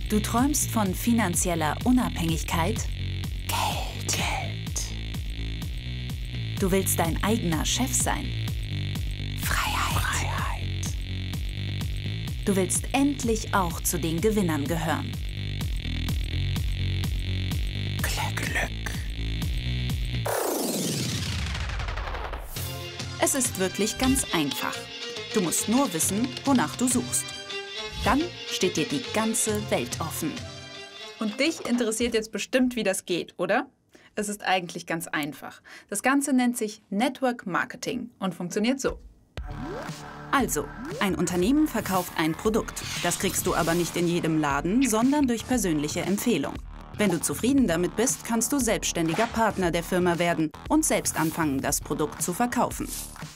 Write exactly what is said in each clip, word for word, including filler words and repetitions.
Du träumst von finanzieller Unabhängigkeit? Geld. Geld. Du willst dein eigener Chef sein? Freiheit. Freiheit. Du willst endlich auch zu den Gewinnern gehören. Glück. Glück. Es ist wirklich ganz einfach. Du musst nur wissen, wonach du suchst. Dann steht dir die ganze Welt offen. Und dich interessiert jetzt bestimmt, wie das geht, oder? Es ist eigentlich ganz einfach. Das Ganze nennt sich Network Marketing und funktioniert so. Also, ein Unternehmen verkauft ein Produkt. Das kriegst du aber nicht in jedem Laden, sondern durch persönliche Empfehlung. Wenn du zufrieden damit bist, kannst du selbstständiger Partner der Firma werden und selbst anfangen, das Produkt zu verkaufen.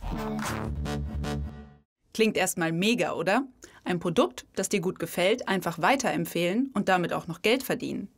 Klingt erstmal mega, oder? Ein Produkt, das dir gut gefällt, einfach weiterempfehlen und damit auch noch Geld verdienen.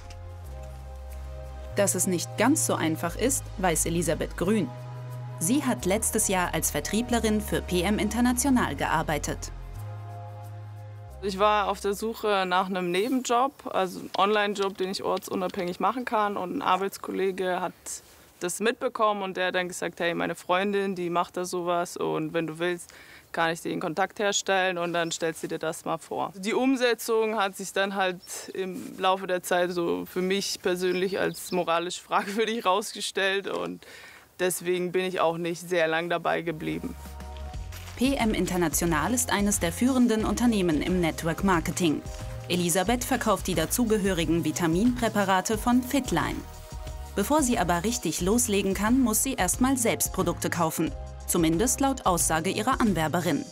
Dass es nicht ganz so einfach ist, weiß Elisabeth Grün. Sie hat letztes Jahr als Vertrieblerin für P M International gearbeitet. Ich war auf der Suche nach einem Nebenjob, also einen Online-Job, den ich ortsunabhängig machen kann. Und ein Arbeitskollege hat das mitbekommen und der hat dann gesagt, hey, meine Freundin, die macht da sowas und wenn du willst, kann ich dir den Kontakt herstellen und dann stellst du dir das mal vor. Die Umsetzung hat sich dann halt im Laufe der Zeit so für mich persönlich als moralisch fragwürdig herausgestellt und deswegen bin ich auch nicht sehr lang dabei geblieben. P M International ist eines der führenden Unternehmen im Network Marketing. Elisabeth verkauft die dazugehörigen Vitaminpräparate von Fitline. Bevor sie aber richtig loslegen kann, muss sie erstmal selbst Produkte kaufen. Zumindest laut Aussage ihrer Anwerberin.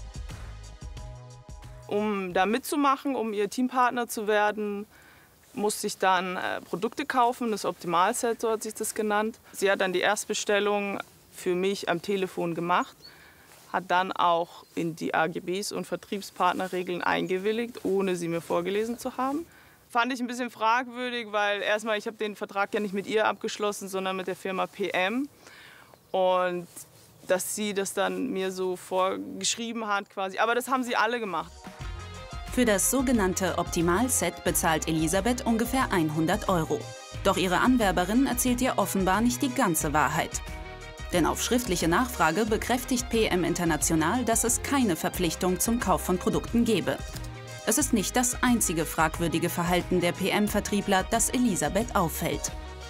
Um da mitzumachen, um ihr Teampartner zu werden, musste ich dann äh, Produkte kaufen, das Optimalset, so hat sich das genannt. Sie hat dann die Erstbestellung für mich am Telefon gemacht, hat dann auch in die A G Bs und Vertriebspartnerregeln eingewilligt, ohne sie mir vorgelesen zu haben. Fand ich ein bisschen fragwürdig, weil erstmal, ich habe den Vertrag ja nicht mit ihr abgeschlossen, sondern mit der Firma P M. Und dass sie das dann mir so vorgeschrieben hat quasi. Aber das haben sie alle gemacht. Für das sogenannte Optimalset bezahlt Elisabeth ungefähr hundert Euro. Doch ihre Anwerberin erzählt ihr offenbar nicht die ganze Wahrheit. Denn auf schriftliche Nachfrage bekräftigt P M International, dass es keine Verpflichtung zum Kauf von Produkten gebe. Es ist nicht das einzige fragwürdige Verhalten der P M-Vertriebler, das Elisabeth auffällt.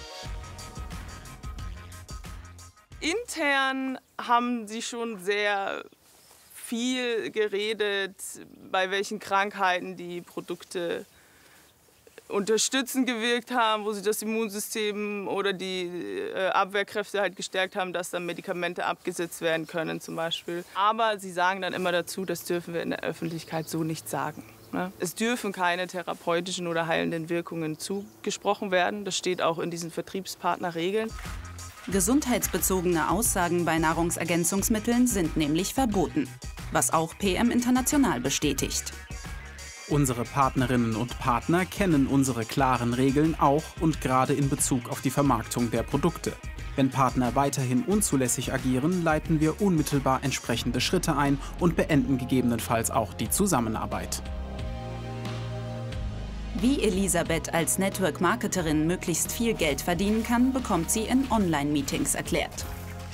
Intern haben sie schon sehr viel geredet, bei welchen Krankheiten die Produkte unterstützend gewirkt haben, wo sie das Immunsystem oder die äh, Abwehrkräfte halt gestärkt haben, dass dann Medikamente abgesetzt werden können zum Beispiel. Aber sie sagen dann immer dazu, das dürfen wir in der Öffentlichkeit so nicht sagen. Ne? Es dürfen keine therapeutischen oder heilenden Wirkungen zugesprochen werden. Das steht auch in diesen Vertriebspartnerregeln. Gesundheitsbezogene Aussagen bei Nahrungsergänzungsmitteln sind nämlich verboten, was auch P M International bestätigt. Unsere Partnerinnen und Partner kennen unsere klaren Regeln auch und gerade in Bezug auf die Vermarktung der Produkte. Wenn Partner weiterhin unzulässig agieren, leiten wir unmittelbar entsprechende Schritte ein und beenden gegebenenfalls auch die Zusammenarbeit. Wie Elisabeth als Network-Marketerin möglichst viel Geld verdienen kann, bekommt sie in Online-Meetings erklärt.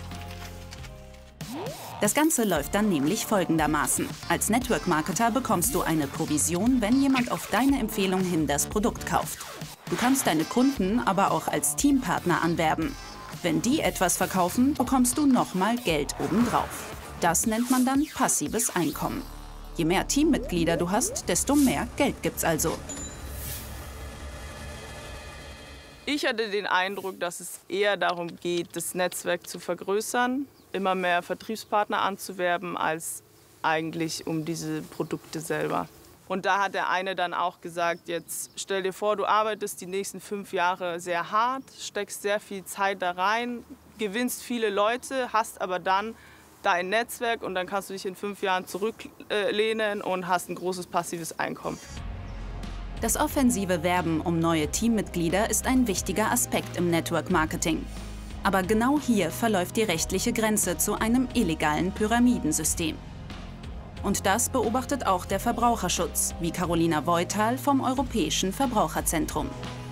Das Ganze läuft dann nämlich folgendermaßen. Als Network-Marketer bekommst du eine Provision, wenn jemand auf deine Empfehlung hin das Produkt kauft. Du kannst deine Kunden aber auch als Teampartner anwerben. Wenn die etwas verkaufen, bekommst du nochmal Geld obendrauf. Das nennt man dann passives Einkommen. Je mehr Teammitglieder du hast, desto mehr Geld gibt's also. Ich hatte den Eindruck, dass es eher darum geht, das Netzwerk zu vergrößern, immer mehr Vertriebspartner anzuwerben, als eigentlich um diese Produkte selber. Und da hat der eine dann auch gesagt, jetzt stell dir vor, du arbeitest die nächsten fünf Jahre sehr hart, steckst sehr viel Zeit da rein, gewinnst viele Leute, hast aber dann dein Netzwerk und dann kannst du dich in fünf Jahren zurücklehnen und hast ein großes passives Einkommen. Das offensive Werben um neue Teammitglieder ist ein wichtiger Aspekt im Network Marketing. Aber genau hier verläuft die rechtliche Grenze zu einem illegalen Pyramidensystem. Und das beobachtet auch der Verbraucherschutz, wie Carolina Voital vom Europäischen Verbraucherzentrum.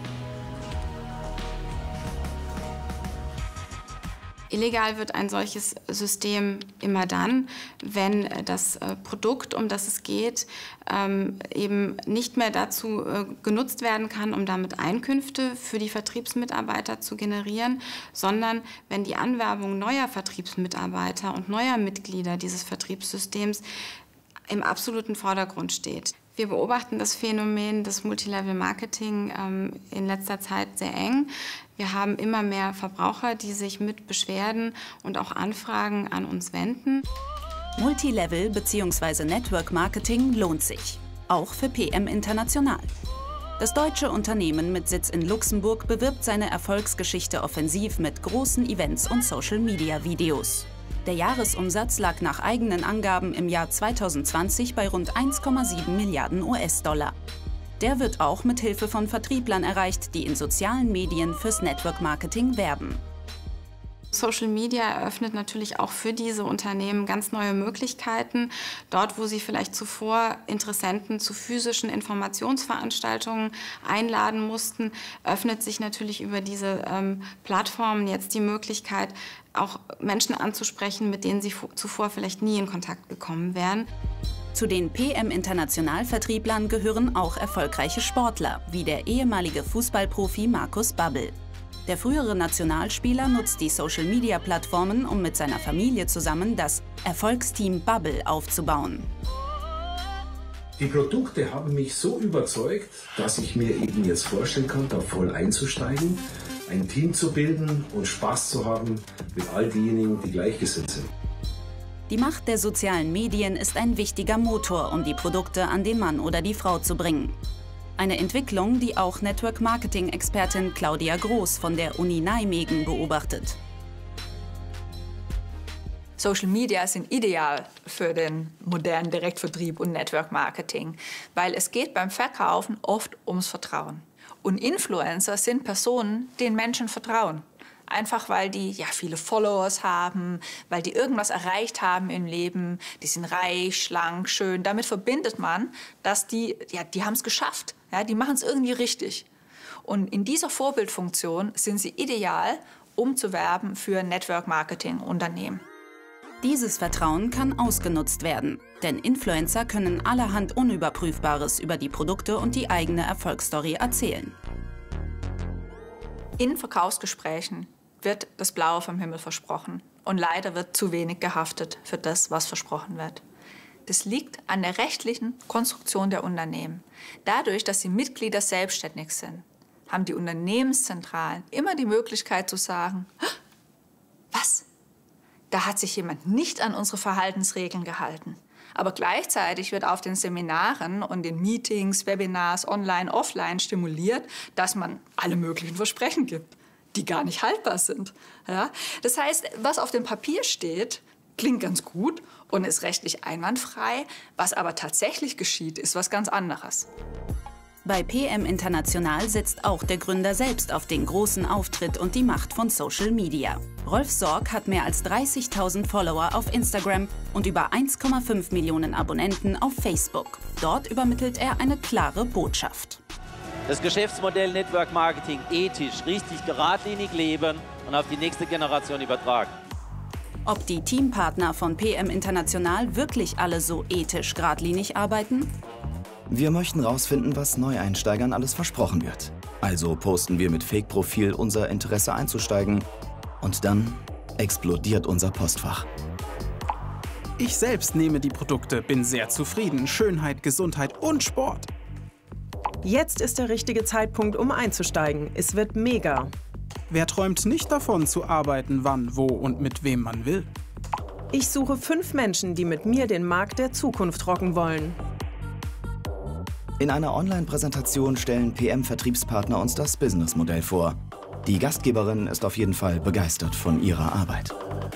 Illegal wird ein solches System immer dann, wenn das Produkt, um das es geht, eben nicht mehr dazu genutzt werden kann, um damit Einkünfte für die Vertriebsmitarbeiter zu generieren, sondern wenn die Anwerbung neuer Vertriebsmitarbeiter und neuer Mitglieder dieses Vertriebssystems im absoluten Vordergrund steht. Wir beobachten das Phänomen des Multilevel-Marketing ähm, in letzter Zeit sehr eng. Wir haben immer mehr Verbraucher, die sich mit Beschwerden und auch Anfragen an uns wenden. Multilevel bzw. Network Marketing lohnt sich, auch für P M International. Das deutsche Unternehmen mit Sitz in Luxemburg bewirbt seine Erfolgsgeschichte offensiv mit großen Events und Social-Media-Videos. Der Jahresumsatz lag nach eigenen Angaben im Jahr zweitausendzwanzig bei rund eins Komma sieben Milliarden U S-Dollar. Der wird auch mit Hilfe von Vertrieblern erreicht, die in sozialen Medien fürs Network Marketing werben. Social Media eröffnet natürlich auch für diese Unternehmen ganz neue Möglichkeiten. Dort, wo sie vielleicht zuvor Interessenten zu physischen Informationsveranstaltungen einladen mussten, öffnet sich natürlich über diese ähm, Plattformen jetzt die Möglichkeit, auch Menschen anzusprechen, mit denen sie zuvor vielleicht nie in Kontakt gekommen wären. Zu den P M International-Vertrieblern gehören auch erfolgreiche Sportler, wie der ehemalige Fußballprofi Markus Babbel. Der frühere Nationalspieler nutzt die Social-Media-Plattformen, um mit seiner Familie zusammen das Erfolgsteam Babbel aufzubauen. Die Produkte haben mich so überzeugt, dass ich mir eben jetzt vorstellen kann, da voll einzusteigen, ein Team zu bilden und Spaß zu haben mit all denjenigen, die gleichgesinnt sind. Die Macht der sozialen Medien ist ein wichtiger Motor, um die Produkte an den Mann oder die Frau zu bringen. Eine Entwicklung, die auch Network-Marketing-Expertin Claudia Groß von der Uni Nijmegen beobachtet. Social Media sind ideal für den modernen Direktvertrieb und Network Marketing, weil es geht beim Verkaufen oft ums Vertrauen. Und Influencer sind Personen, denen Menschen vertrauen. Einfach weil die ja, viele Followers haben, weil die irgendwas erreicht haben im Leben. Die sind reich, schlank, schön. Damit verbindet man, dass die, ja, die haben es geschafft. Ja, die machen es irgendwie richtig. Und in dieser Vorbildfunktion sind sie ideal, um zu werben für Network-Marketing-Unternehmen. Dieses Vertrauen kann ausgenutzt werden, denn Influencer können allerhand Unüberprüfbares über die Produkte und die eigene Erfolgsstory erzählen. In Verkaufsgesprächen wird das Blaue vom Himmel versprochen. Und leider wird zu wenig gehaftet für das, was versprochen wird. Das liegt an der rechtlichen Konstruktion der Unternehmen. Dadurch, dass die Mitglieder selbstständig sind, haben die Unternehmenszentralen immer die Möglichkeit zu sagen, was? Da hat sich jemand nicht an unsere Verhaltensregeln gehalten. Aber gleichzeitig wird auf den Seminaren und den Meetings, Webinars, online, offline stimuliert, dass man alle möglichen Versprechen gibt, die gar nicht haltbar sind. Ja? Das heißt, was auf dem Papier steht, klingt ganz gut und ist rechtlich einwandfrei. Was aber tatsächlich geschieht, ist was ganz anderes. Bei P M International setzt auch der Gründer selbst auf den großen Auftritt und die Macht von Social Media. Rolf Sorg hat mehr als dreißigtausend Follower auf Instagram und über eins Komma fünf Millionen Abonnenten auf Facebook. Dort übermittelt er eine klare Botschaft. Das Geschäftsmodell Network Marketing ethisch, richtig geradlinig leben und auf die nächste Generation übertragen. Ob die Teampartner von P M International wirklich alle so ethisch geradlinig arbeiten? Wir möchten herausfinden, was Neueinsteigern alles versprochen wird. Also posten wir mit Fake-Profil unser Interesse einzusteigen und dann explodiert unser Postfach. Ich selbst nehme die Produkte, bin sehr zufrieden. Schönheit, Gesundheit und Sport. Jetzt ist der richtige Zeitpunkt, um einzusteigen. Es wird mega. Wer träumt nicht davon, zu arbeiten, wann, wo und mit wem man will? Ich suche fünf Menschen, die mit mir den Markt der Zukunft rocken wollen. In einer Online-Präsentation stellen P M-Vertriebspartner uns das Businessmodell vor. Die Gastgeberin ist auf jeden Fall begeistert von ihrer Arbeit.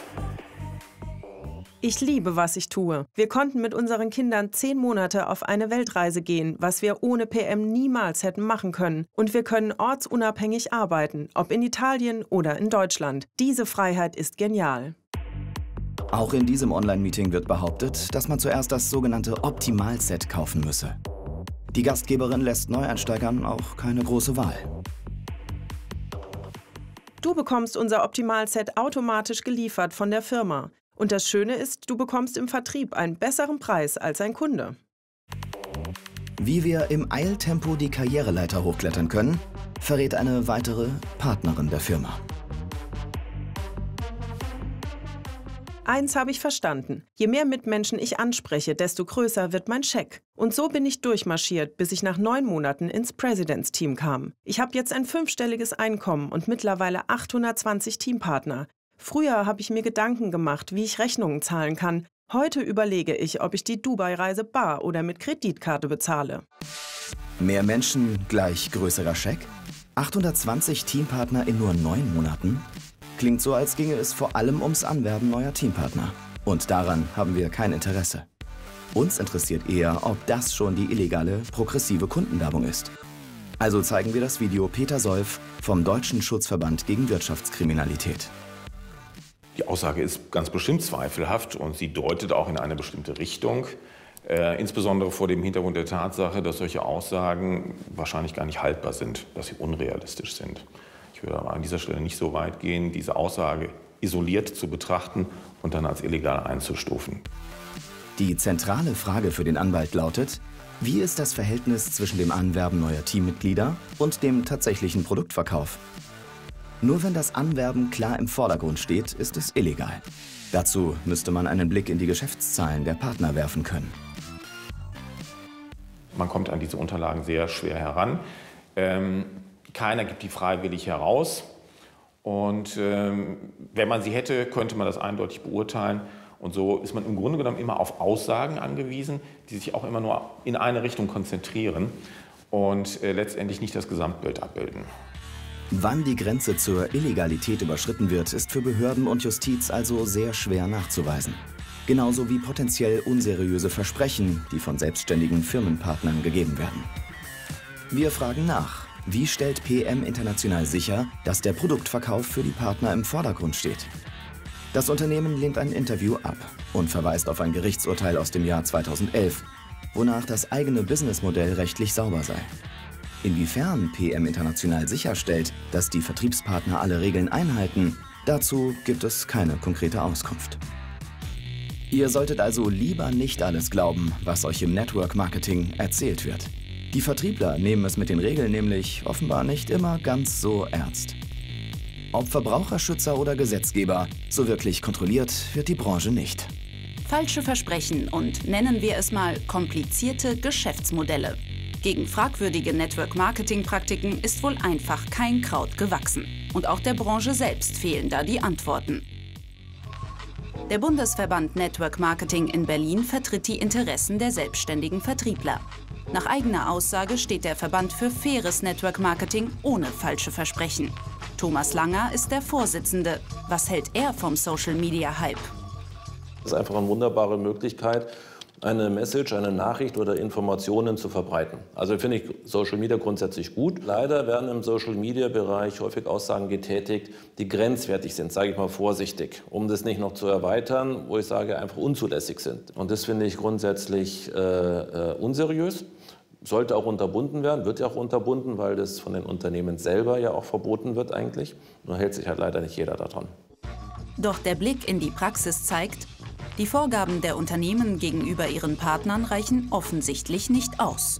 Ich liebe, was ich tue. Wir konnten mit unseren Kindern zehn Monate auf eine Weltreise gehen, was wir ohne P M niemals hätten machen können. Und wir können ortsunabhängig arbeiten, ob in Italien oder in Deutschland. Diese Freiheit ist genial. Auch in diesem Online-Meeting wird behauptet, dass man zuerst das sogenannte Optimalset kaufen müsse. Die Gastgeberin lässt Neueinsteigern auch keine große Wahl. Du bekommst unser Optimalset automatisch geliefert von der Firma. Und das Schöne ist, du bekommst im Vertrieb einen besseren Preis als ein Kunde. Wie wir im Eiltempo die Karriereleiter hochklettern können, verrät eine weitere Partnerin der Firma. Eins habe ich verstanden. Je mehr Mitmenschen ich anspreche, desto größer wird mein Scheck. Und so bin ich durchmarschiert, bis ich nach neun Monaten ins President's Team kam. Ich habe jetzt ein fünfstelliges Einkommen und mittlerweile achthundertzwanzig Teampartner. Früher habe ich mir Gedanken gemacht, wie ich Rechnungen zahlen kann. Heute überlege ich, ob ich die Dubai-Reise bar oder mit Kreditkarte bezahle. Mehr Menschen gleich größerer Scheck? achthundertzwanzig Teampartner in nur neun Monaten? Klingt so, als ginge es vor allem ums Anwerben neuer Teampartner. Und daran haben wir kein Interesse. Uns interessiert eher, ob das schon die illegale, progressive Kundenwerbung ist. Also zeigen wir das Video Peter Solf vom Deutschen Schutzverband gegen Wirtschaftskriminalität. Die Aussage ist ganz bestimmt zweifelhaft und sie deutet auch in eine bestimmte Richtung. Äh, insbesondere vor dem Hintergrund der Tatsache, dass solche Aussagen wahrscheinlich gar nicht haltbar sind, dass sie unrealistisch sind. Ich würde aber an dieser Stelle nicht so weit gehen, diese Aussage isoliert zu betrachten und dann als illegal einzustufen. Die zentrale Frage für den Anwalt lautet: Wie ist das Verhältnis zwischen dem Anwerben neuer Teammitglieder und dem tatsächlichen Produktverkauf? Nur wenn das Anwerben klar im Vordergrund steht, ist es illegal. Dazu müsste man einen Blick in die Geschäftszahlen der Partner werfen können. Man kommt an diese Unterlagen sehr schwer heran. Ähm, keiner gibt die freiwillig heraus. Und ähm, wenn man sie hätte, könnte man das eindeutig beurteilen. Und so ist man im Grunde genommen immer auf Aussagen angewiesen, die sich auch immer nur in eine Richtung konzentrieren und äh, letztendlich nicht das Gesamtbild abbilden. Wann die Grenze zur Illegalität überschritten wird, ist für Behörden und Justiz also sehr schwer nachzuweisen. Genauso wie potenziell unseriöse Versprechen, die von selbstständigen Firmenpartnern gegeben werden. Wir fragen nach: Wie stellt P M International sicher, dass der Produktverkauf für die Partner im Vordergrund steht? Das Unternehmen lehnt ein Interview ab und verweist auf ein Gerichtsurteil aus dem Jahr zweitausendelf, wonach das eigene Businessmodell rechtlich sauber sei. Inwiefern P M International sicherstellt, dass die Vertriebspartner alle Regeln einhalten, dazu gibt es keine konkrete Auskunft. Ihr solltet also lieber nicht alles glauben, was euch im Network Marketing erzählt wird. Die Vertriebler nehmen es mit den Regeln nämlich offenbar nicht immer ganz so ernst. Ob Verbraucherschützer oder Gesetzgeber, so wirklich kontrolliert wird die Branche nicht. Falsche Versprechen und, nennen wir es mal, komplizierte Geschäftsmodelle. Gegen fragwürdige Network-Marketing-Praktiken ist wohl einfach kein Kraut gewachsen. Und auch der Branche selbst fehlen da die Antworten. Der Bundesverband Network Marketing in Berlin vertritt die Interessen der selbstständigen Vertriebler. Nach eigener Aussage steht der Verband für faires Network Marketing ohne falsche Versprechen. Thomas Langer ist der Vorsitzende. Was hält er vom Social-Media-Hype? Das ist einfach eine wunderbare Möglichkeit, eine Message, eine Nachricht oder Informationen zu verbreiten. Also finde ich Social Media grundsätzlich gut. Leider werden im Social Media Bereich häufig Aussagen getätigt, die grenzwertig sind, sage ich mal vorsichtig, um das nicht noch zu erweitern, wo ich sage, einfach unzulässig sind. Und das finde ich grundsätzlich äh, äh, unseriös. Sollte auch unterbunden werden, wird ja auch unterbunden, weil das von den Unternehmen selber ja auch verboten wird eigentlich. Nur hält sich halt leider nicht jeder daran. Doch der Blick in die Praxis zeigt, die Vorgaben der Unternehmen gegenüber ihren Partnern reichen offensichtlich nicht aus.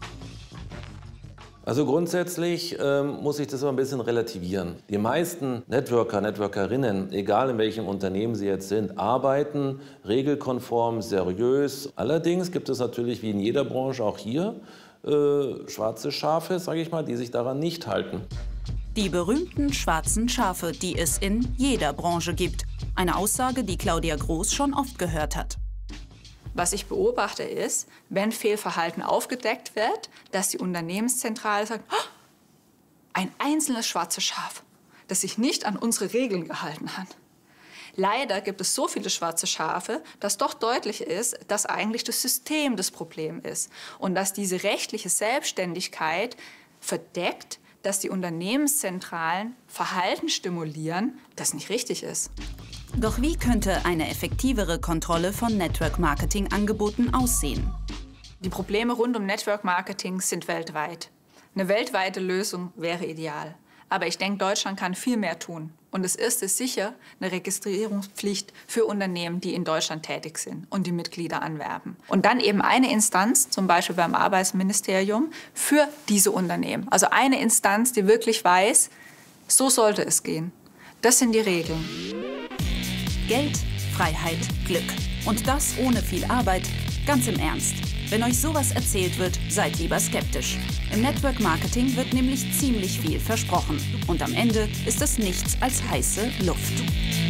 Also grundsätzlich ähm, muss ich das immer ein bisschen relativieren. Die meisten Networker, Networkerinnen, egal in welchem Unternehmen sie jetzt sind, arbeiten regelkonform, seriös. Allerdings gibt es natürlich wie in jeder Branche auch hier äh, schwarze Schafe, sage ich mal, die sich daran nicht halten. Die berühmten schwarzen Schafe, die es in jeder Branche gibt. Eine Aussage, die Claudia Groß schon oft gehört hat. Was ich beobachte ist, wenn Fehlverhalten aufgedeckt wird, dass die Unternehmenszentrale sagt, oh, ein einzelnes schwarzes Schaf, das sich nicht an unsere Regeln gehalten hat. Leider gibt es so viele schwarze Schafe, dass doch deutlich ist, dass eigentlich das System das Problem ist und dass diese rechtliche Selbstständigkeit verdeckt, dass die Unternehmenszentralen Verhalten stimulieren, das nicht richtig ist. Doch wie könnte eine effektivere Kontrolle von Network-Marketing-Angeboten aussehen? Die Probleme rund um Network Marketing sind weltweit. Eine weltweite Lösung wäre ideal. Aber ich denke, Deutschland kann viel mehr tun. Und das erste ist sicher eine Registrierungspflicht für Unternehmen, die in Deutschland tätig sind und die Mitglieder anwerben. Und dann eben eine Instanz, zum Beispiel beim Arbeitsministerium, für diese Unternehmen. Also eine Instanz, die wirklich weiß, so sollte es gehen. Das sind die Regeln. Geld, Freiheit, Glück. Und das ohne viel Arbeit. Ganz im Ernst. Wenn euch sowas erzählt wird, seid lieber skeptisch. Im Network Marketing wird nämlich ziemlich viel versprochen. Und am Ende ist es nichts als heiße Luft.